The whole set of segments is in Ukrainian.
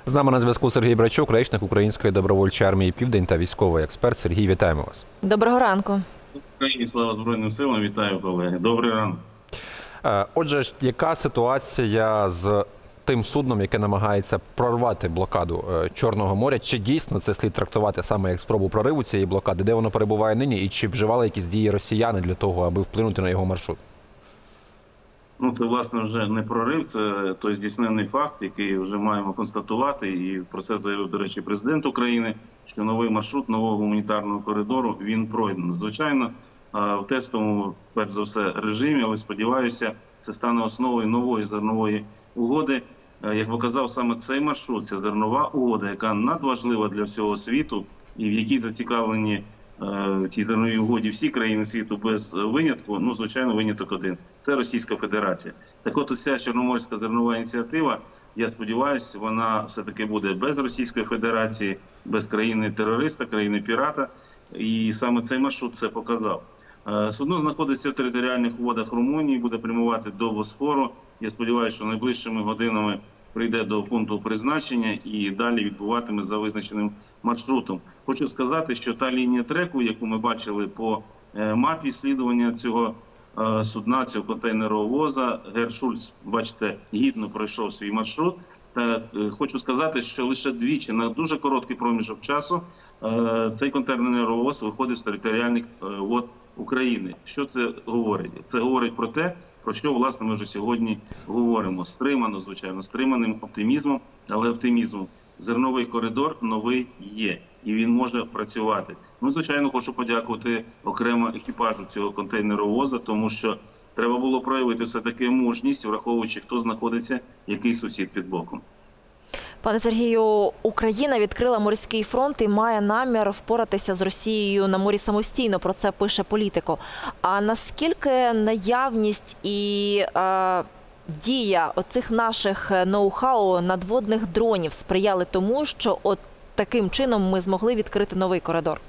З нами на зв'язку Сергій Брачук, речник Української добровольчої армії «Південь» та військовий експерт. Сергій, вітаємо вас. Доброго ранку. Україні, слава Збройним силам, вітаю, колеги. Добрий ранок. Отже, яка ситуація з тим судном, яке намагається прорвати блокаду Чорного моря? Чи дійсно це слід трактувати саме як спробу прориву цієї блокади? Де воно перебуває нині? І чи вживали якісь дії росіяни для того, аби вплинути на його маршрут? Ну, це, власне, вже не прорив, це той здійснений факт, який вже маємо констатувати. І про це заявив, до речі, президент України, що новий маршрут нового гуманітарного коридору, він пройдено. Звичайно, в тестовому, перш за все, режимі, але сподіваюся, це стане основою нової зернової угоди. Як показав саме цей маршрут, це зернова угода, яка надважлива для всього світу і в якій зацікавлені в цій зерновій угоді всі країни світу без винятку, ну, звичайно, виняток один – це Російська Федерація. Так от, ця Чорноморська зернова ініціатива, я сподіваюся, вона все-таки буде без Російської Федерації, без країни-терориста, країни-пірата, і саме цей маршрут це показав. Судно знаходиться в територіальних водах Румунії, буде прямувати до Босфору. Я сподіваюся, що найближчими годинами прийде до пункту призначення і далі відбуватиме за визначеним маршрутом. Хочу сказати, що та лінія треку, яку ми бачили по мапі слідування цього судна, цього контейнеровоза, Гер Шульц, бачите, гідно пройшов свій маршрут. Та хочу сказати, що лише двічі на дуже короткий проміжок часу цей контейнеровоз виходить з територіальних вод України. Що це говорить? Це говорить про те, про що, власне, ми вже сьогодні говоримо. Стримано, звичайно, стриманим оптимізмом, але оптимізмом. Зерновий коридор новий є, і він може працювати. Ну, звичайно, хочу подякувати окремо екіпажу цього контейнеровоза, тому що треба було проявити все-таки мужність, враховуючи, хто знаходиться, який сусід під боком. Пане Сергію, Україна відкрила морський фронт і має намір впоратися з Росією на морі самостійно, про це пише Політико. А наскільки наявність і дія оцих наших ноу-хау надводних дронів сприяли тому, що от таким чином ми змогли відкрити новий коридор?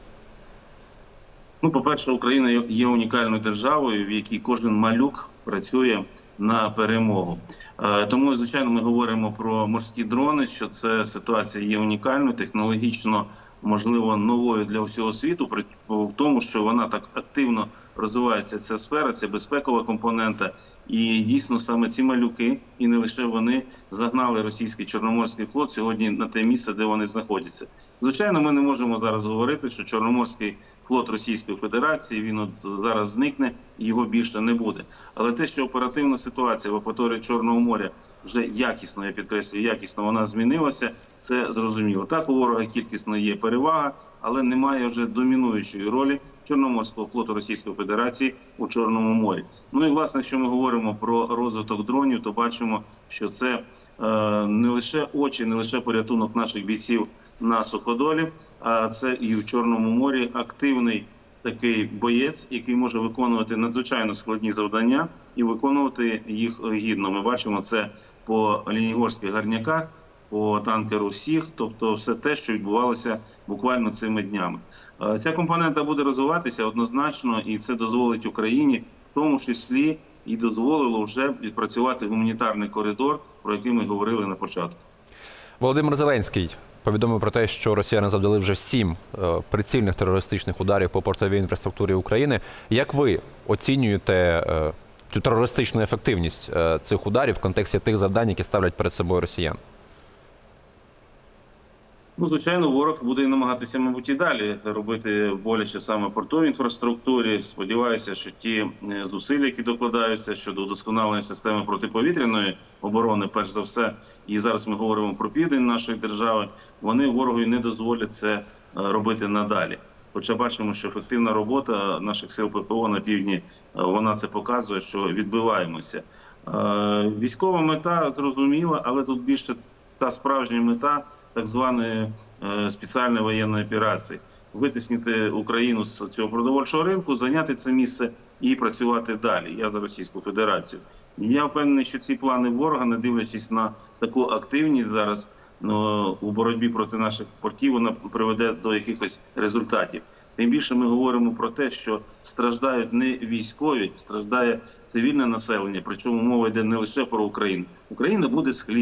Ну, по-перше, Україна є унікальною державою, в якій кожен малюк працює на перемогу. Тому, звичайно, ми говоримо про морські дрони, що це ситуація є унікальною, технологічно, можливо, новою для всього світу, при тому, що вона так активно розвивається, ця сфера, це безпекова компонента. І дійсно саме ці малюки, і не лише вони, загнали російський Чорноморський флот сьогодні на те місце, де вони знаходяться. Звичайно, ми не можемо зараз говорити, що Чорноморський флот Російської Федерації, він от зараз зникне, і його більше не буде. Але те, що оперативна ситуація в акваторії Чорного моря вже якісно, я підкреслюю, якісно вона змінилася, це зрозуміло. Так, у ворога кількісно є перевага, але немає вже домінуючої ролі Чорноморського флоту Російської Федерації у Чорному морі. Ну і, власне, якщо ми говоримо про розвиток дронів, то бачимо, що це не лише очі, не лише порятунок наших бійців на суходолі, а це і в Чорному морі активний такий боєць, який може виконувати надзвичайно складні завдання і виконувати їх гідно. Ми бачимо це по Ленігорських гарняках, по танкеру «Сіг», тобто все те, що відбувалося буквально цими днями. Ця компонента буде розвиватися однозначно, і це дозволить Україні, в тому числі, і дозволило вже відпрацювати гуманітарний коридор, про який ми говорили на початку. Володимир Зеленський повідомив про те, що росіяни завдали вже 7 прицільних терористичних ударів по портовій інфраструктурі України. Як ви оцінюєте цю терористичну ефективність цих ударів в контексті тих завдань, які ставлять перед собою росіян? Ну, звичайно, ворог буде намагатися, мабуть, і далі робити боляче саме портовій інфраструктурі. Сподіваюся, що ті зусилля, які докладаються щодо удосконалення системи протиповітряної оборони, перш за все, і зараз ми говоримо про південь нашої держави, вони ворогові не дозволять це робити надалі. Хоча бачимо, що ефективна робота наших сил ППО на півдні, вона це показує, що відбиваємося. Військова мета зрозуміла, але тут більше та справжня мета так званої спеціальної воєнної операції. Витиснити Україну з цього продовольчого ринку, зайняти це місце і працювати далі. Я за Російську Федерацію. Я впевнений, що ці плани ворога, не дивлячись на таку активність зараз у боротьбі проти наших портів, вона приведе до якихось результатів. Тим більше ми говоримо про те, що страждають не військові, страждає цивільне населення, причому мова йде не лише про Україну. Україна буде з хлібу.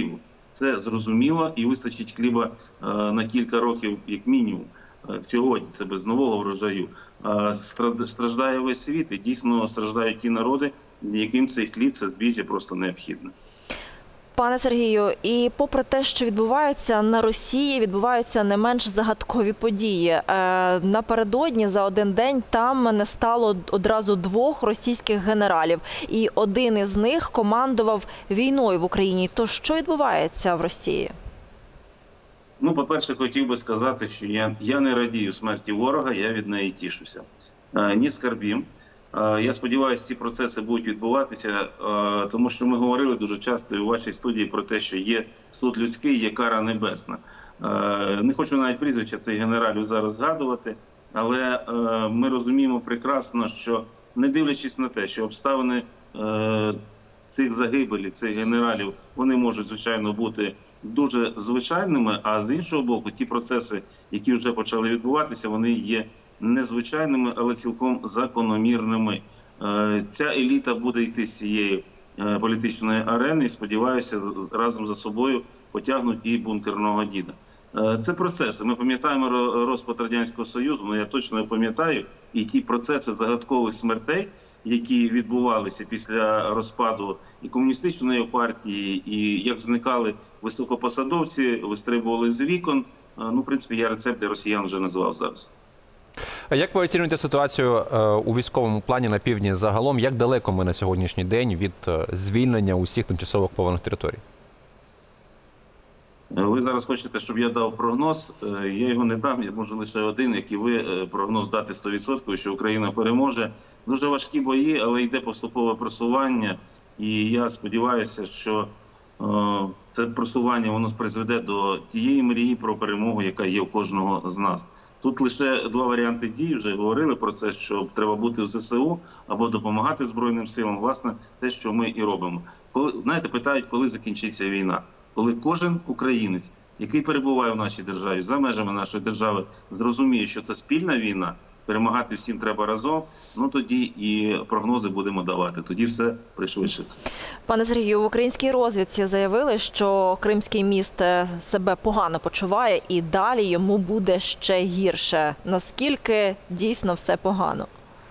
Це зрозуміло і вистачить хліба на кілька років, як мінімум. Сьогодні це без нового врожаю. Страждає весь світ, і дійсно страждають ті народи, яким цей хліб, це збіжжя просто необхідне. Пане Сергію, і попри те, що відбувається на Росії, відбуваються не менш загадкові події. Напередодні за один день там не стало одразу 2 російських генералів, і один із них командував війною в Україні. То що відбувається в Росії? Ну, по-перше, хотів би сказати, що я не радію смерті ворога, я від неї тішуся. Не скарбім. Я сподіваюся, ці процеси будуть відбуватися, тому що ми говорили дуже часто і у вашій студії про те, що є суд людський, є кара небесна. Не хочу навіть прізвища цих генералів зараз згадувати, але ми розуміємо прекрасно, що не дивлячись на те, що обставини цих загибелей, цих генералів, вони можуть, звичайно, бути дуже звичайними, а з іншого боку, ті процеси, які вже почали відбуватися, вони є незвичайними, але цілком закономірними. Ця еліта буде йти з цієї політичної арени і, сподіваюся, разом за собою потягнуть і бункерного діда. Це процеси. Ми пам'ятаємо розпад Радянського Союзу, але я точно пам'ятаю і ті процеси загадкових смертей, які відбувалися після розпаду і комуністичної партії, і як зникали високопосадовці, вистрибували з вікон. Ну, в принципі, я рецепт для росіян вже назвав зараз. А як ви оцінюєте ситуацію у військовому плані на півдні загалом? Як далеко ми на сьогоднішній день від звільнення усіх тимчасово окупованих територій? Ви зараз хочете, щоб я дав прогноз. Я його не дам, я можу лише один, як і ви, прогноз дати 100%, що Україна переможе. Дуже важкі бої, але йде поступове просування. І я сподіваюся, що це просування воно призведе до тієї мрії про перемогу, яка є у кожного з нас. Тут лише 2 варіанти дій, вже говорили про це, що треба бути в ЗСУ або допомагати Збройним силам, власне, те, що ми і робимо. Знаєте, питають, коли закінчиться війна. Коли кожен українець, який перебуває в нашій державі, за межами нашої держави, зрозуміє, що це спільна війна, перемагати всім треба разом, ну тоді і прогнози будемо давати, тоді все пришвидшиться. Пане Сергію, в українській розвідці заявили, що Кримський міст себе погано почуває і далі йому буде ще гірше. Наскільки дійсно все погано?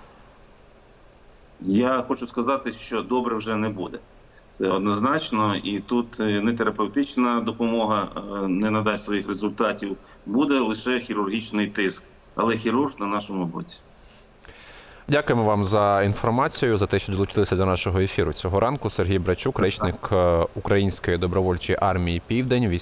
Я хочу сказати, що добре вже не буде. Це однозначно, і тут не терапевтична допомога не надасть своїх результатів, буде лише хірургічний тиск. Але хірург на нашому боці. Дякуємо вам за інформацію, за те, що долучилися до нашого ефіру цього ранку. Сергій Брачук, речник Української добровольчої армії «Південь»,